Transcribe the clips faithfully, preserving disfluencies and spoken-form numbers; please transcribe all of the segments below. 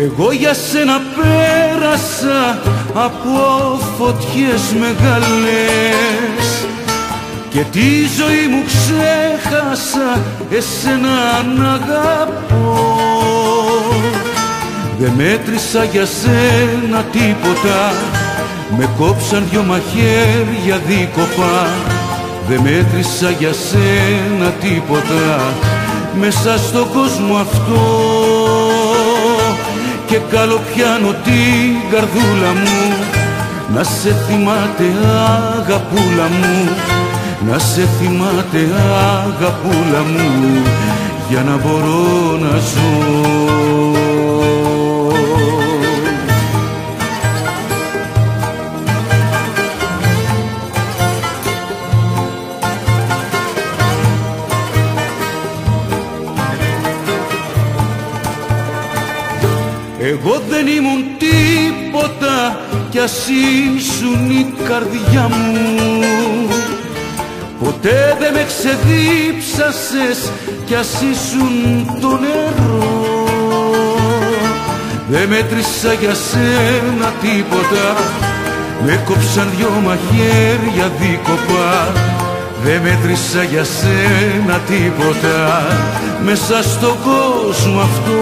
Εγώ για σένα πέρασα από φωτιές μεγάλες και τη ζωή μου ξέχασα, εσένα να αγαπώ. Δεν μέτρησα για σένα τίποτα, με κόψαν δυο μαχαίρια δίκοπα. Δεν μέτρησα για σένα τίποτα μέσα στον κόσμο αυτό. Και καλοπιάνω την καρδούλα μου να σε θυμάται αγαπούλα μου, να σε θυμάται αγαπούλα μου, για να μπορώ να ζω. Εγώ δεν ήμουν τίποτα κι ας ήσουν η καρδιά μου. Ποτέ δεν με ξεδίψασες κι ας ήσουν το νερό. Δεν μέτρησα για σένα τίποτα, με κόψαν δυο μαχαίρια δίκοπα. Δεν μέτρησα για σένα τίποτα μέσα στον κόσμο αυτό.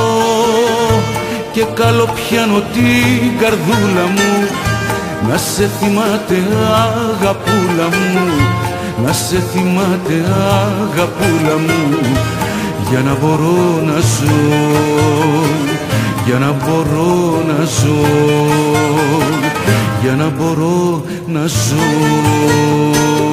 Και καλοπιάνω την καρδούλα μου να σε θυμάται αγαπούλα μου, να σε θυμάται αγαπούλα μου, για να μπορώ να ζω, για να μπορώ να ζω, για να μπορώ να ζω.